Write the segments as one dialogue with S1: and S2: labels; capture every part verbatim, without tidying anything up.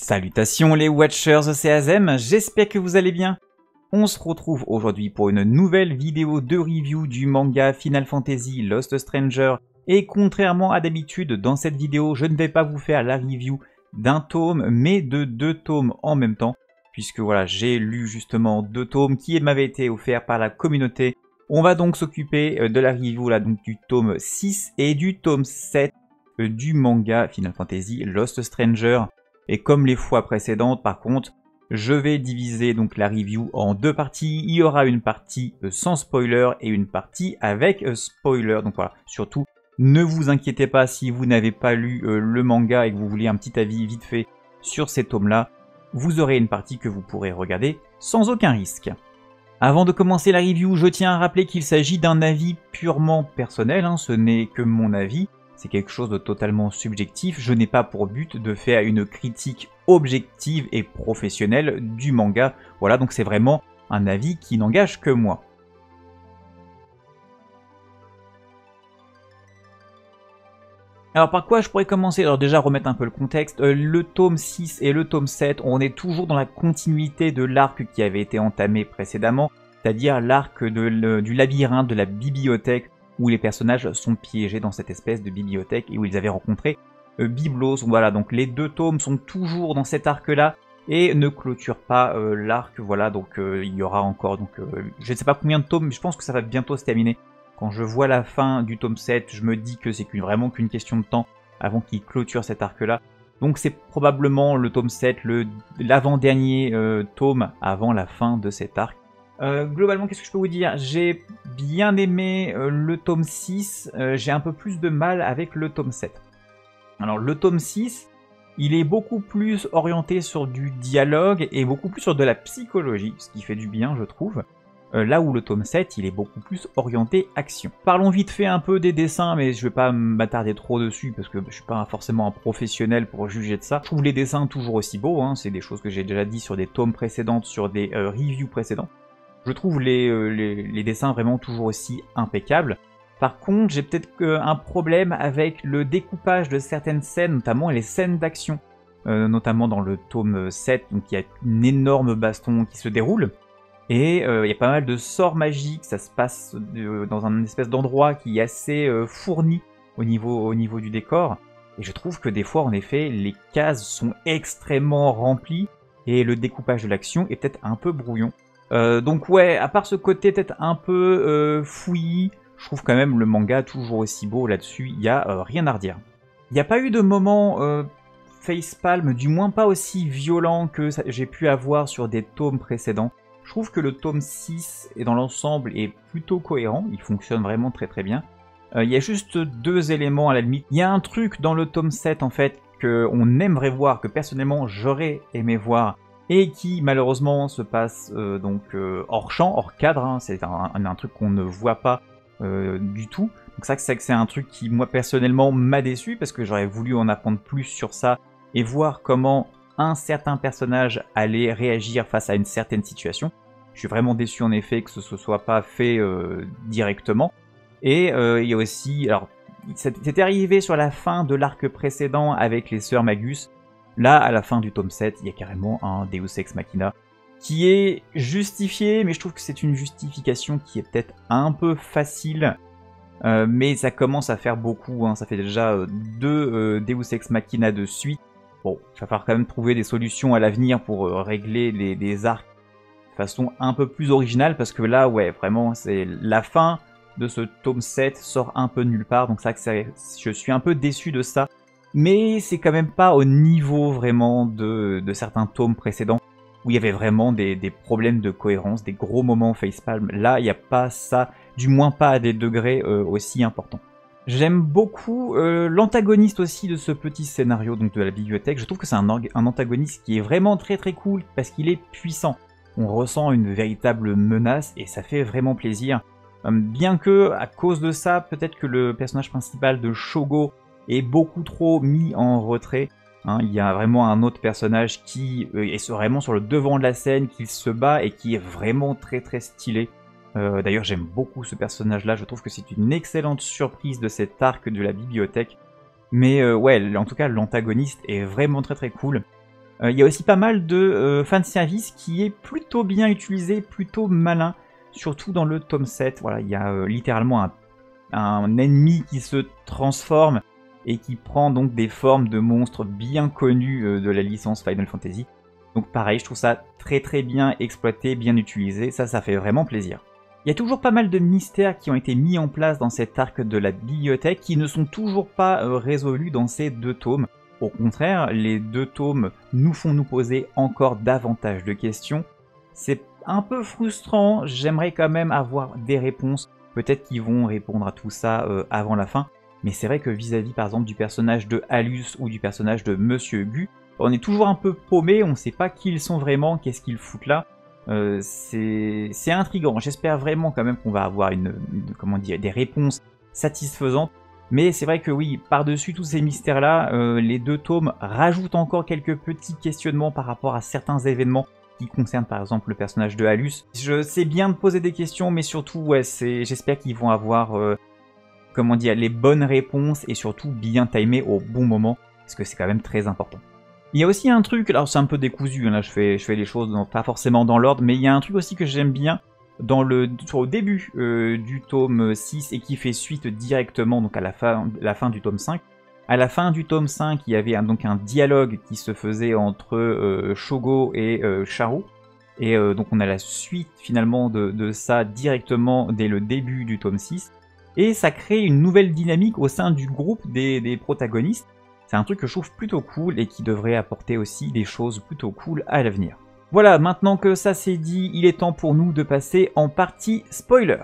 S1: Salutations les Watchers, c'est Azem, j'espère que vous allez bien. On se retrouve aujourd'hui pour une nouvelle vidéo de review du manga Final Fantasy Lost Stranger. Et contrairement à d'habitude, dans cette vidéo, je ne vais pas vous faire la review d'un tome, mais de deux tomes en même temps. Puisque voilà, j'ai lu justement deux tomes qui m'avaient été offerts par la communauté. On va donc s'occuper de la review là, donc du tome six et du tome sept du manga Final Fantasy Lost Stranger. Et comme les fois précédentes, par contre, je vais diviser donc la review en deux parties. Il y aura une partie sans spoiler et une partie avec spoiler. Donc voilà, surtout, ne vous inquiétez pas si vous n'avez pas lu euh, le manga et que vous voulez un petit avis vite fait sur ces tomes-là. Vous aurez une partie que vous pourrez regarder sans aucun risque. Avant de commencer la review, je tiens à rappeler qu'il s'agit d'un avis purement personnel, hein, ce n'est que mon avis. C'est quelque chose de totalement subjectif, je n'ai pas pour but de faire une critique objective et professionnelle du manga. Voilà, donc c'est vraiment un avis qui n'engage que moi. Alors par quoi je pourrais commencer? Alors déjà remettre un peu le contexte, euh, le tome six et le tome sept, on est toujours dans la continuité de l'arc qui avait été entamé précédemment, c'est-à-dire l'arc du labyrinthe de la bibliothèque, où les personnages sont piégés dans cette espèce de bibliothèque et où ils avaient rencontré euh, Biblos. Voilà, donc les deux tomes sont toujours dans cet arc-là et ne clôturent pas euh, l'arc. Voilà, donc euh, il y aura encore, donc euh, je ne sais pas combien de tomes, mais je pense que ça va bientôt se terminer. Quand je vois la fin du tome sept, je me dis que c'est qu'une, vraiment qu'une question de temps avant qu'il clôture cet arc-là. Donc c'est probablement le tome sept, le, l'avant-dernier euh, tome avant la fin de cet arc. Euh, globalement, qu'est-ce que je peux vous dire? J'ai bien aimé euh, le tome six, euh, j'ai un peu plus de mal avec le tome sept. Alors le tome six, il est beaucoup plus orienté sur du dialogue et beaucoup plus sur de la psychologie, ce qui fait du bien je trouve. Euh, là où le tome sept, il est beaucoup plus orienté action. Parlons vite fait un peu des dessins, mais je vais pas m'attarder trop dessus parce que je suis pas forcément un professionnel pour juger de ça. Je trouve les dessins toujours aussi beaux, hein, c'est des choses que j'ai déjà dit sur des tomes précédentes, sur des euh, reviews précédentes. Je trouve les, euh, les, les dessins vraiment toujours aussi impeccables. Par contre, j'ai peut-être un problème avec le découpage de certaines scènes, notamment les scènes d'action. Euh, notamment dans le tome sept, donc il y a une énorme baston qui se déroule. Et euh, il y a pas mal de sorts magiques, ça se passe de, dans un espèce d'endroit qui est assez euh, fourni au niveau, au niveau du décor. Et je trouve que des fois, en effet, les cases sont extrêmement remplies et le découpage de l'action est peut-être un peu brouillon. Euh, donc ouais, à part ce côté peut-être un peu euh, fouillis, je trouve quand même le manga toujours aussi beau là-dessus, il n'y a euh, rien à redire. Il n'y a pas eu de moment euh, facepalm, du moins pas aussi violent que j'ai pu avoir sur des tomes précédents. Je trouve que le tome six, et dans l'ensemble, est plutôt cohérent, il fonctionne vraiment très très bien. Euh, il y a juste deux éléments à la limite. Il y a un truc dans le tome sept en fait, qu'on aimerait voir, que personnellement j'aurais aimé voir, et qui malheureusement se passe euh, donc euh, hors champ, hors cadre, hein. C'est un, un, un truc qu'on ne voit pas euh, du tout. Donc ça c'est un truc qui moi personnellement m'a déçu, parce que j'aurais voulu en apprendre plus sur ça, et voir comment un certain personnage allait réagir face à une certaine situation. Je suis vraiment déçu en effet que ce ne soit pas fait euh, directement. Et euh, il y a aussi, alors c'était arrivé sur la fin de l'arc précédent avec les sœurs Magus. Là, à la fin du tome sept, il y a carrément un Deus Ex Machina qui est justifié, mais je trouve que c'est une justification qui est peut-être un peu facile, euh, mais ça commence à faire beaucoup, hein. Ça fait déjà euh, deux euh, Deus Ex Machina de suite. Bon, il va falloir quand même trouver des solutions à l'avenir pour euh, régler les, les arcs de façon un peu plus originale, parce que là, ouais, vraiment, c'est la fin de ce tome sept sort un peu de nulle part, donc c'est vrai que je suis un peu déçu de ça. Mais c'est quand même pas au niveau vraiment de, de certains tomes précédents où il y avait vraiment des, des problèmes de cohérence, des gros moments facepalm. Là, il n'y a pas ça, du moins pas à des degrés euh, aussi importants. J'aime beaucoup euh, l'antagoniste aussi de ce petit scénario donc de la bibliothèque. Je trouve que c'est un, un antagoniste qui est vraiment très très cool parce qu'il est puissant. On ressent une véritable menace et ça fait vraiment plaisir. Euh, bien que, à cause de ça, peut-être que le personnage principal de Shogo est beaucoup trop mis en retrait. Hein, il y a vraiment un autre personnage qui est vraiment sur le devant de la scène, qui se bat et qui est vraiment très très stylé. Euh, D'ailleurs j'aime beaucoup ce personnage-là, je trouve que c'est une excellente surprise de cet arc de la bibliothèque. Mais euh, ouais, en tout cas l'antagoniste est vraiment très très cool. Euh, il y a aussi pas mal de euh, fanservice qui est plutôt bien utilisé, plutôt malin, surtout dans le tome sept. Voilà, il y a euh, littéralement un, un ennemi qui se transforme et qui prend donc des formes de monstres bien connus euh, de la licence Final Fantasy. Donc pareil, je trouve ça très très bien exploité, bien utilisé, ça, ça fait vraiment plaisir. Il y a toujours pas mal de mystères qui ont été mis en place dans cet arc de la bibliothèque qui ne sont toujours pas euh, résolus dans ces deux tomes. Au contraire, les deux tomes nous font nous poser encore davantage de questions. C'est un peu frustrant, j'aimerais quand même avoir des réponses. Peut-être qu'ils vont répondre à tout ça euh, avant la fin. Mais c'est vrai que vis-à-vis par exemple du personnage de Alus ou du personnage de Monsieur Gu, on est toujours un peu paumé, on ne sait pas qui ils sont vraiment, qu'est-ce qu'ils foutent là. Euh, c'est intriguant, j'espère vraiment quand même qu'on va avoir une, une, comment dire, des réponses satisfaisantes. Mais c'est vrai que oui, par-dessus tous ces mystères-là, euh, les deux tomes rajoutent encore quelques petits questionnements par rapport à certains événements qui concernent par exemple le personnage de Alus. Je sais bien de poser des questions, mais surtout, ouais, j'espère qu'ils vont avoir euh, comment dire, les bonnes réponses et surtout bien timées au bon moment, parce que c'est quand même très important. Il y a aussi un truc, alors c'est un peu décousu, hein, là je fais, je fais les choses dans, pas forcément dans l'ordre, mais il y a un truc aussi que j'aime bien dans le, sur, au début euh, du tome six et qui fait suite directement donc à la fin, la fin du tome cinq. À la fin du tome cinq, il y avait un, donc un dialogue qui se faisait entre euh, Shogo et euh, Charu. Et euh, donc on a la suite finalement de, de ça directement dès le début du tome six. Et ça crée une nouvelle dynamique au sein du groupe des, des protagonistes. C'est un truc que je trouve plutôt cool et qui devrait apporter aussi des choses plutôt cool à l'avenir. Voilà, maintenant que ça c'est dit, il est temps pour nous de passer en partie spoiler.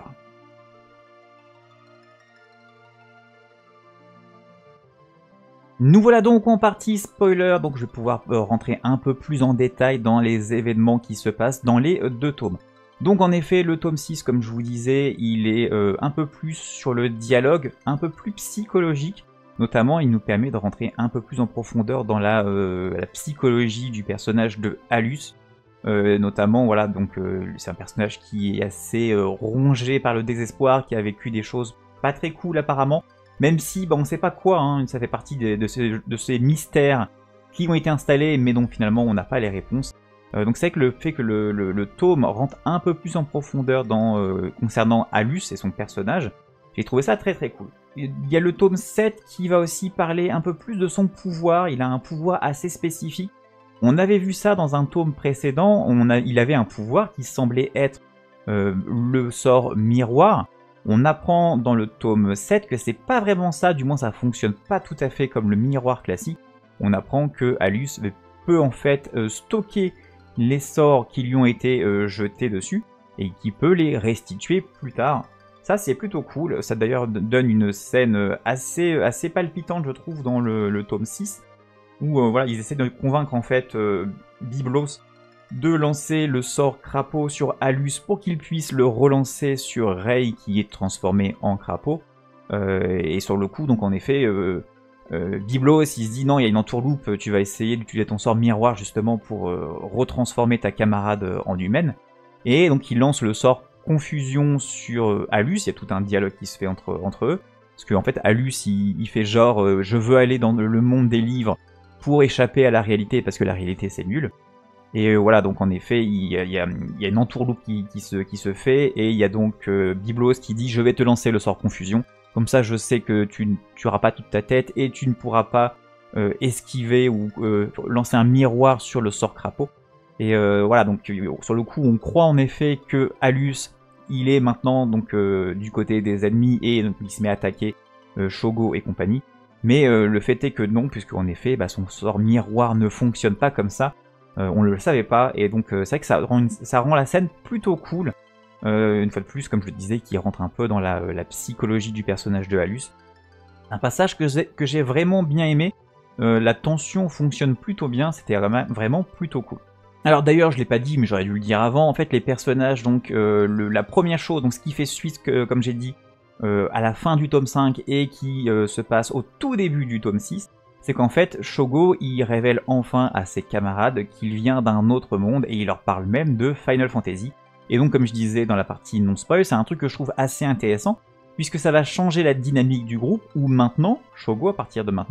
S1: Nous voilà donc en partie spoiler, donc je vais pouvoir rentrer un peu plus en détail dans les événements qui se passent dans les deux tomes. Donc en effet, le tome six, comme je vous disais, il est euh, un peu plus sur le dialogue, un peu plus psychologique. Notamment, il nous permet de rentrer un peu plus en profondeur dans la, euh, la psychologie du personnage de Alus. Euh, notamment, voilà, donc euh, c'est un personnage qui est assez euh, rongé par le désespoir, qui a vécu des choses pas très cool apparemment. Même si, bah, on ne sait pas quoi, hein, ça fait partie de, de, ces, de ces mystères qui ont été installés, mais dont finalement on n'a pas les réponses. Euh, donc c'est vrai que le fait que le, le, le tome rentre un peu plus en profondeur dans, euh, concernant Alus et son personnage, j'ai trouvé ça très très cool. Il y a le tome sept qui va aussi parler un peu plus de son pouvoir, il a un pouvoir assez spécifique. On avait vu ça dans un tome précédent, on a, il avait un pouvoir qui semblait être euh, le sort miroir. On apprend dans le tome sept que c'est pas vraiment ça, du moins ça fonctionne pas tout à fait comme le miroir classique. On apprend que Alus peut en fait euh, stocker les sorts qui lui ont été euh, jetés dessus et qui peut les restituer plus tard. Ça c'est plutôt cool, ça d'ailleurs donne une scène assez, assez palpitante je trouve dans le, le tome six où euh, voilà, ils essaient de convaincre en fait euh, Byblos de lancer le sort crapaud sur Alus pour qu'il puisse le relancer sur Rei qui est transformé en crapaud. Euh, et sur le coup, donc en effet, euh, euh, Byblos il se dit non, il y a une entourloupe, tu vas essayer d'utiliser ton sort miroir justement pour euh, retransformer ta camarade en humaine. Et donc il lance le sort confusion sur euh, Alus, il y a tout un dialogue qui se fait entre, entre eux. Parce qu'en en fait, Alus il, il fait genre euh, je veux aller dans le monde des livres pour échapper à la réalité parce que la réalité c'est nul. Et voilà, donc en effet, il y a, il y a, il y a une entourloupe qui, qui, se, qui se fait, et il y a donc euh, Byblos qui dit « Je vais te lancer le sort confusion, comme ça je sais que tu ne tueras pas toute ta tête, et tu ne pourras pas euh, esquiver ou euh, lancer un miroir sur le sort crapaud. » Et euh, voilà, donc sur le coup, on croit en effet que Alus, il est maintenant donc euh, du côté des ennemis, et donc il se met à attaquer euh, Shogo et compagnie. Mais euh, le fait est que non, puisque en effet, bah, son sort miroir ne fonctionne pas comme ça. Euh, on ne le savait pas, et donc euh, c'est vrai que ça rend, une, ça rend la scène plutôt cool. Euh, une fois de plus, comme je le disais, qui rentre un peu dans la, la psychologie du personnage de Alus. Un passage que j'ai vraiment bien aimé. Euh, la tension fonctionne plutôt bien, c'était vraiment, vraiment plutôt cool. Alors d'ailleurs, je l'ai pas dit, mais j'aurais dû le dire avant. En fait, les personnages, donc euh, le, la première chose, donc ce qui fait suite, que, comme j'ai dit, euh, à la fin du tome cinq et qui euh, se passe au tout début du tome six, c'est qu'en fait, Shogo, il révèle enfin à ses camarades qu'il vient d'un autre monde et il leur parle même de Final Fantasy. Et donc, comme je disais dans la partie non-spoil, c'est un truc que je trouve assez intéressant, puisque ça va changer la dynamique du groupe, où maintenant, Shogo, à partir de maintenant,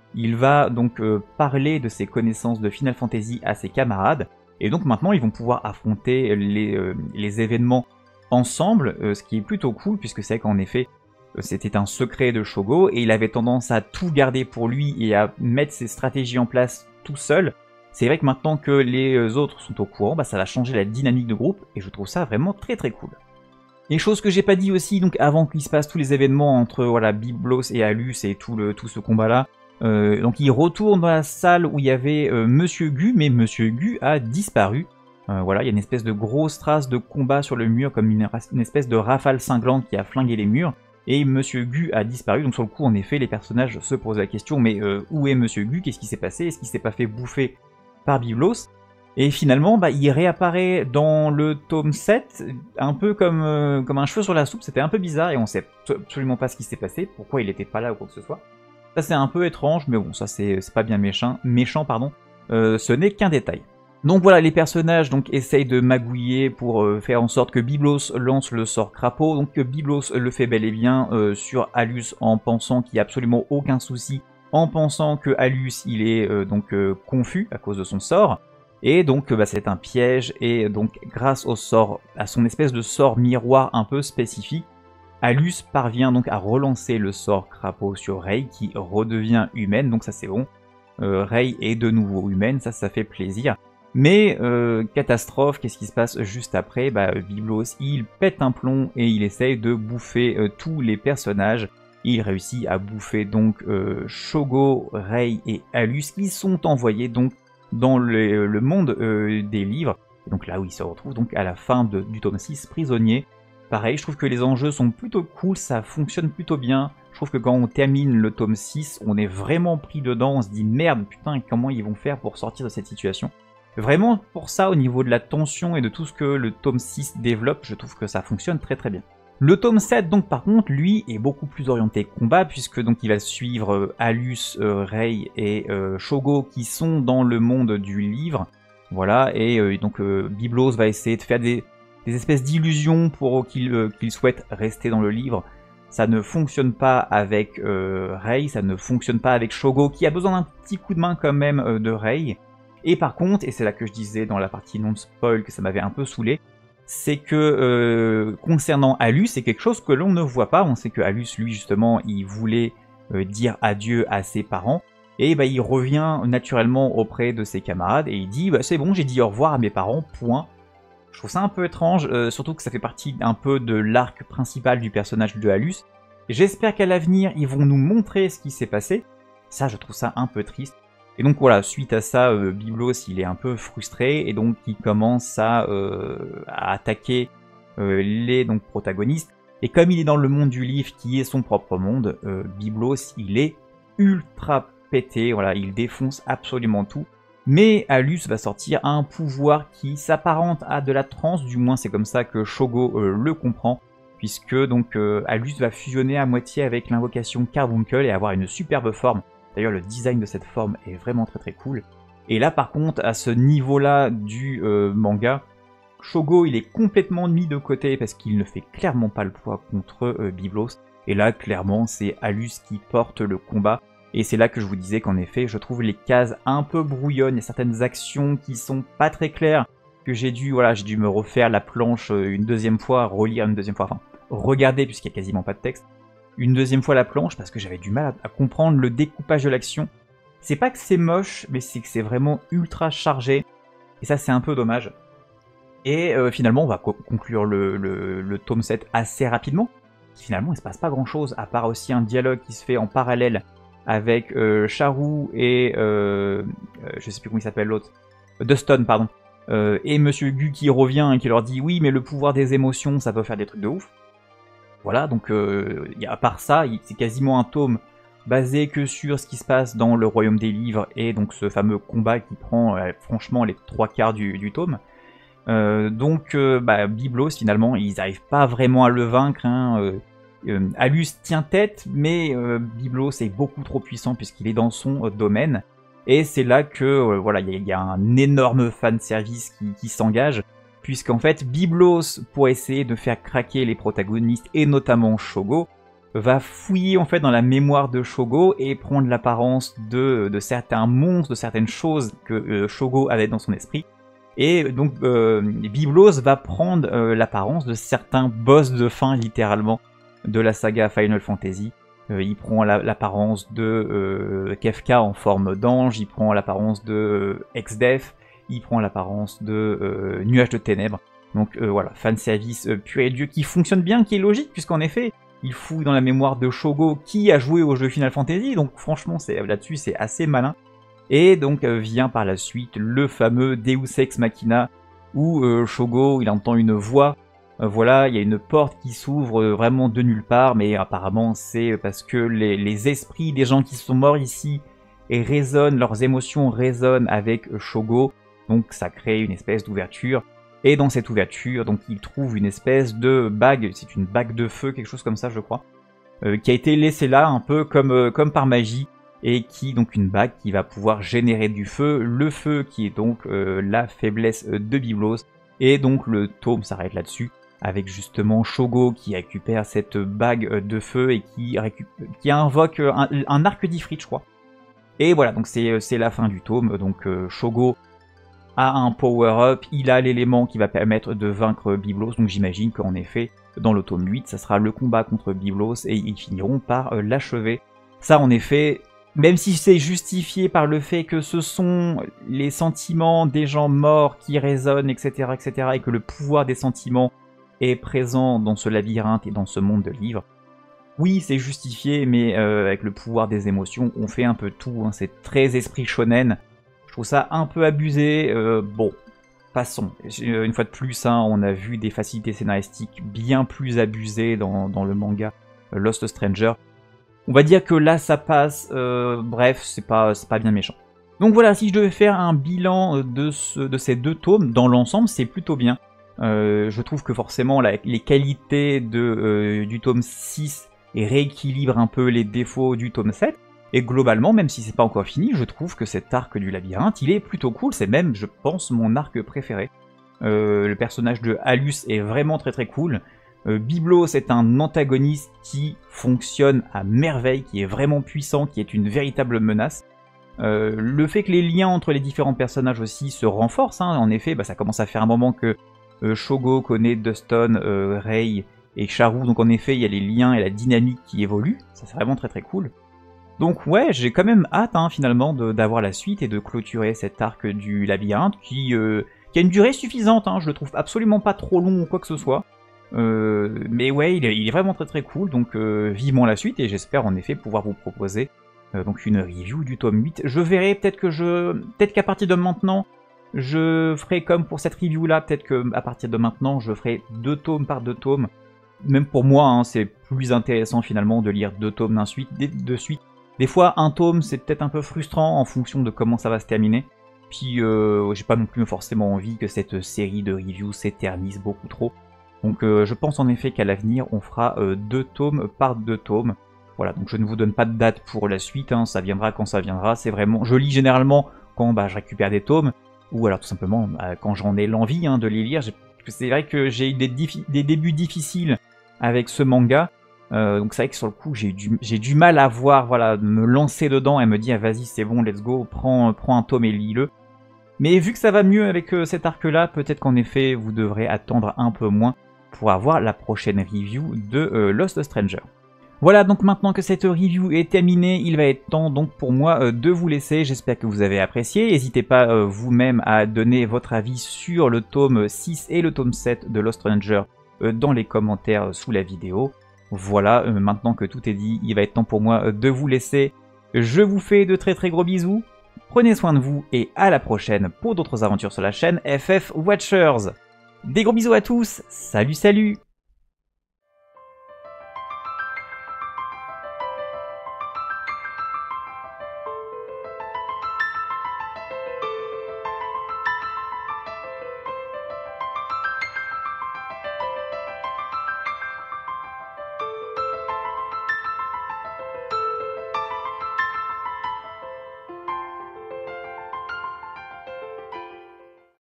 S1: il va donc euh, parler de ses connaissances de Final Fantasy à ses camarades, et donc maintenant ils vont pouvoir affronter les, euh, les événements ensemble, euh, ce qui est plutôt cool, puisque c'est vrai qu'en effet, euh, c'était un secret de Shogo, et il avait tendance à tout garder pour lui et à mettre ses stratégies en place tout seul. C'est vrai que maintenant que les autres sont au courant, bah, ça va changer la dynamique de groupe, et je trouve ça vraiment très très cool. Et chose que j'ai pas dit aussi, donc avant qu'il se passe tous les événements entre voilà Biblos et Alus et tout, le, tout ce combat-là, euh, donc il retourne dans la salle où il y avait euh, Monsieur Gu, mais Monsieur Gu a disparu. Euh, voilà, il y a une espèce de grosse trace de combat sur le mur, comme une, une espèce de rafale cinglante qui a flingué les murs, et Monsieur Gu a disparu. Donc sur le coup, en effet, les personnages se posent la question, mais euh, où est Monsieur Gu? Qu'est-ce qui s'est passé? Est-ce qu'il s'est pas fait bouffer par Biblos? Et finalement, bah, il réapparaît dans le tome sept, un peu comme, euh, comme un cheveu sur la soupe. C'était un peu bizarre et on sait absolument pas ce qui s'est passé, pourquoi il était pas là ou quoi que ce soit. Ça c'est un peu étrange, mais bon, ça c'est pas bien méchant, méchant pardon. Euh, ce n'est qu'un détail. Donc voilà, les personnages donc essayent de magouiller pour euh, faire en sorte que Biblos lance le sort crapaud. Donc Biblos le fait bel et bien euh, sur Alus en pensant qu'il n'y a absolument aucun souci, en pensant que Alus il est euh, donc euh, confus à cause de son sort. Et donc bah, c'est un piège, et donc grâce au sort, à son espèce de sort miroir un peu spécifique, Alus parvient donc à relancer le sort crapaud sur Rei qui redevient humaine, donc ça c'est bon. Euh, Rei est de nouveau humaine, ça ça fait plaisir. Mais euh, catastrophe, qu'est-ce qui se passe juste après? Bah, Biblos il pète un plomb et il essaye de bouffer euh, tous les personnages. Il réussit à bouffer donc euh, Shogo, Rei et Alus qui sont envoyés donc dans le, le monde euh, des livres, et donc là où il se retrouve donc à la fin de, du tome six, prisonnier. Pareil, je trouve que les enjeux sont plutôt cool, ça fonctionne plutôt bien. Je trouve que quand on termine le tome six, on est vraiment pris dedans, on se dit merde, putain, comment ils vont faire pour sortir de cette situation. Vraiment, pour ça, au niveau de la tension et de tout ce que le tome six développe, je trouve que ça fonctionne très très bien. Le tome sept, donc par contre, lui, est beaucoup plus orienté combat, puisque donc il va suivre euh, Alus, euh, Rei et euh, Shogo, qui sont dans le monde du livre. Voilà, et euh, donc euh, Biblos va essayer de faire des, des espèces d'illusions pour qu'il euh, qu'il souhaite rester dans le livre. Ça ne fonctionne pas avec euh, Rei, ça ne fonctionne pas avec Shogo, qui a besoin d'un petit coup de main quand même euh, de Rei. Et par contre, et c'est là que je disais dans la partie non-spoil que ça m'avait un peu saoulé, c'est que euh, concernant Alus, c'est quelque chose que l'on ne voit pas. On sait que Alus, lui, justement, il voulait euh, dire adieu à ses parents, et bah, il revient naturellement auprès de ses camarades, et il dit bah, « c'est bon, j'ai dit au revoir à mes parents, point ». Je trouve ça un peu étrange, euh, surtout que ça fait partie un peu de l'arc principal du personnage de Alus. J'espère qu'à l'avenir, ils vont nous montrer ce qui s'est passé. Ça, je trouve ça un peu triste. Et donc voilà, suite à ça, euh, Biblos il est un peu frustré et donc il commence à, euh, à attaquer euh, les donc, protagonistes. Et comme il est dans le monde du livre qui est son propre monde, euh, Biblos il est ultra pété, voilà, il défonce absolument tout. Mais Alus va sortir un pouvoir qui s'apparente à de la transe, du moins c'est comme ça que Shogo euh, le comprend, puisque donc euh, Alus va fusionner à moitié avec l'invocation Carbuncle et avoir une superbe forme. D'ailleurs, le design de cette forme est vraiment très très cool. Et là, par contre, à ce niveau-là du euh, manga, Shogo, il est complètement mis de côté parce qu'il ne fait clairement pas le poids contre euh, Biblos. Et là, clairement, c'est Alus qui porte le combat. Et c'est là que je vous disais qu'en effet, je trouve les cases un peu brouillonnes. Il y a certaines actions qui sont pas très claires, que j'ai dû, voilà, j'ai dû me refaire la planche une deuxième fois, relire une deuxième fois, enfin, regarder puisqu'il n'y a quasiment pas de texte. Une deuxième fois la planche parce que j'avais du mal à comprendre le découpage de l'action. C'est pas que c'est moche, mais c'est que c'est vraiment ultra chargé. Et ça, c'est un peu dommage. Et euh, finalement, on va co conclure le, le, le tome sept assez rapidement. Finalement, il se passe pas grand chose, à part aussi un dialogue qui se fait en parallèle avec euh, Charou et... Euh, euh, je sais plus comment il s'appelle l'autre. Duston, pardon. Euh, et Monsieur Gu qui revient et qui leur dit « Oui, mais le pouvoir des émotions, ça peut faire des trucs de ouf ». Voilà, donc euh, à part ça, c'est quasiment un tome basé que sur ce qui se passe dans le royaume des livres et donc ce fameux combat qui prend euh, franchement les trois quarts du, du tome. Euh, donc euh, bah, Biblos finalement, ils n'arrivent pas vraiment à le vaincre. Hein, euh, euh, Alus tient tête, mais euh, Biblos est beaucoup trop puissant puisqu'il est dans son euh, domaine. Et c'est là que euh, voilà, il y, y a un énorme fanservice qui, qui s'engage. Puisqu'en fait, Biblos, pour essayer de faire craquer les protagonistes, et notamment Shogo, va fouiller en fait dans la mémoire de Shogo et prendre l'apparence de, de certains monstres, de certaines choses que euh, Shogo avait dans son esprit. Et donc euh, Byblos va prendre euh, l'apparence de certains boss de fin littéralement de la saga Final Fantasy. Euh, il prend l'apparence de euh, Kefka en forme d'ange, il prend l'apparence de euh, Exdef, il prend l'apparence de euh, Nuage de Ténèbres. Donc euh, voilà, fanservice euh, pur et dur qui fonctionne bien, qui est logique, puisqu'en effet, il fout dans la mémoire de Shogo qui a joué au jeu Final Fantasy, donc franchement là-dessus c'est assez malin. Et donc euh, vient par la suite le fameux Deus Ex Machina, où euh, Shogo il entend une voix. Euh, voilà, il y a une porte qui s'ouvre euh, vraiment de nulle part, mais apparemment c'est parce que les, les esprits des gens qui sont morts ici et résonnent, leurs émotions résonnent avec euh, Shogo, donc ça crée une espèce d'ouverture. Et dans cette ouverture, donc il trouve une espèce de bague, c'est une bague de feu, quelque chose comme ça je crois, euh, qui a été laissée là un peu comme, euh, comme par magie, et qui donc une bague qui va pouvoir générer du feu, le feu qui est donc euh, la faiblesse de Byblos, et donc le tome s'arrête là-dessus, avec justement Shogo qui récupère cette bague de feu et qui, qui invoque un, un arc d'Ifrit, je crois. Et voilà, donc c'est la fin du tome. Donc euh, Shogo a un power-up, il a l'élément qui va permettre de vaincre Byblos. Donc j'imagine qu'en effet, dans le tome huit, ça sera le combat contre Byblos et ils finiront par euh, l'achever. Ça, en effet, même si c'est justifié par le fait que ce sont les sentiments des gens morts qui résonnent, et cetera, et cetera, et que le pouvoir des sentiments est présent dans ce labyrinthe et dans ce monde de livres. Oui, c'est justifié, mais euh, avec le pouvoir des émotions, on fait un peu tout. Hein. C'est très esprit shonen. Je trouve ça un peu abusé. Euh, bon, passons. Une fois de plus, hein, on a vu des facilités scénaristiques bien plus abusées dans, dans le manga Lost Stranger. On va dire que là, ça passe. Euh, bref, c'est pas, c'est pas bien méchant. Donc voilà, si je devais faire un bilan de, ce, de ces deux tomes, dans l'ensemble, c'est plutôt bien. Euh, je trouve que forcément la, les qualités de, euh, du tome six rééquilibrent un peu les défauts du tome sept, et globalement, même si c'est pas encore fini, je trouve que cet arc du labyrinthe, il est plutôt cool, c'est même, je pense, mon arc préféré. Euh, le personnage de Alus est vraiment très très cool, euh, Byblos est un antagoniste qui fonctionne à merveille, qui est vraiment puissant, qui est une véritable menace. Euh, le fait que les liens entre les différents personnages aussi se renforcent, hein, en effet, bah, ça commence à faire un moment que Euh, Shogo connaît Duston, euh, Rei et Charu, donc en effet il y a les liens et la dynamique qui évoluent, ça c'est vraiment très très cool. Donc ouais, j'ai quand même hâte hein, finalement d'avoir la suite et de clôturer cet arc du labyrinthe qui, euh, qui a une durée suffisante, hein, je le trouve absolument pas trop long ou quoi que ce soit. Euh, mais ouais, il est, il est vraiment très très cool, donc euh, vivement la suite et j'espère en effet pouvoir vous proposer euh, donc une review du tome huit. Je verrai peut-être que je, peut-être qu'à partir de maintenant, je ferai comme pour cette review là, peut-être qu'à partir de maintenant, je ferai deux tomes par deux tomes. Même pour moi, hein, c'est plus intéressant finalement de lire deux tomes d'un suite, de suite. Des fois, un tome, c'est peut-être un peu frustrant en fonction de comment ça va se terminer. Puis, euh, j'ai pas non plus forcément envie que cette série de reviews s'éternise beaucoup trop. Donc, euh, je pense en effet qu'à l'avenir, on fera euh, deux tomes par deux tomes. Voilà, donc je ne vous donne pas de date pour la suite, hein, ça viendra quand ça viendra. C'est vraiment, je lis généralement quand bah, je récupère des tomes. Ou alors tout simplement euh, quand j'en ai l'envie hein, de les lire. C'est vrai que j'ai eu des, des débuts difficiles avec ce manga, euh, donc c'est vrai que sur le coup j'ai du, du mal à voir, voilà, me lancer dedans et me dire vas-y c'est bon, let's go, prends, prends un tome et lis-le. Mais vu que ça va mieux avec euh, cet arc-là, peut-être qu'en effet vous devrez attendre un peu moins pour avoir la prochaine review de euh, Lost Stranger. Voilà, donc maintenant que cette review est terminée, il va être temps donc pour moi euh, de vous laisser. J'espère que vous avez apprécié. N'hésitez pas euh, vous-même à donner votre avis sur le tome six et le tome sept de Lost Stranger euh, dans les commentaires euh, sous la vidéo. Voilà, euh, maintenant que tout est dit, il va être temps pour moi euh, de vous laisser. Je vous fais de très très gros bisous. Prenez soin de vous et à la prochaine pour d'autres aventures sur la chaîne F F Watchers. Des gros bisous à tous, salut salut!